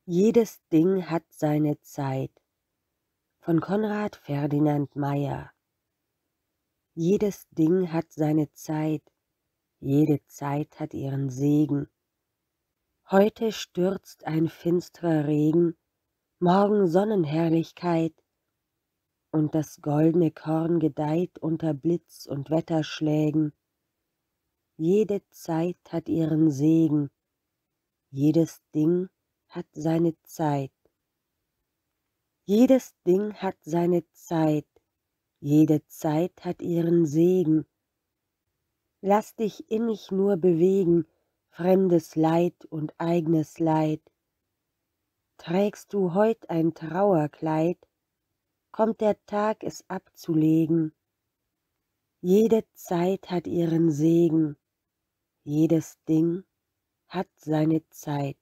Jedes Ding hat seine Zeit von Konrad Ferdinand Meyer. Jedes Ding hat seine Zeit, jede Zeit hat ihren Segen. Heute stürzt ein finstrer Regen, morgen Sonnenherrlichkeit, und das goldene Korn gedeiht unter Blitz und Wetterschlägen. Jede Zeit hat ihren Segen, jedes Ding hat seine Zeit. Jedes Ding hat seine Zeit, jede Zeit hat ihren Segen. Lass dich innig nur bewegen, fremdes Leid und eignes Leid. Trägst du heut ein Trauerkleid, kommt der Tag es abzulegen. Jede Zeit hat ihren Segen, jedes Ding hat seine Zeit.